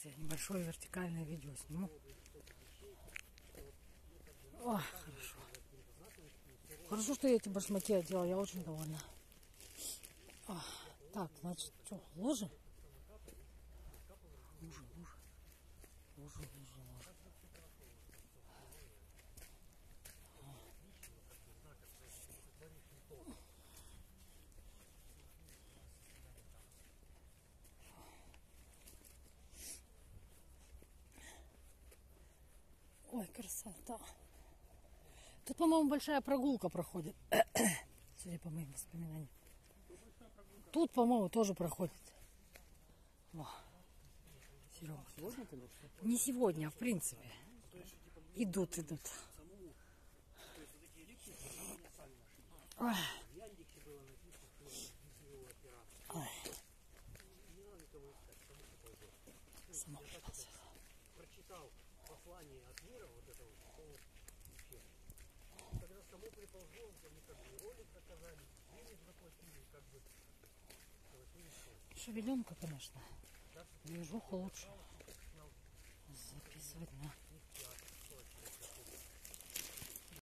Сейчас я небольшое вертикальное видео сниму. О, хорошо. Хорошо, что я эти башмаки одела, я очень довольна. О, так, значит, что, лужи? Лужи. Ой, красота. Тут, по-моему, большая прогулка проходит. Судя по моим воспоминаниям. Тут, по-моему, тоже проходит. О, Серега. Не сегодня, а в принципе. Идут. Ой. Ой. Сама попался. Прочитал послание от мира, вот это вот, когда само приползло, они как бы ролик показали, денег заплатили, как бы. Шевеленка, конечно. Движуху лучше записывать на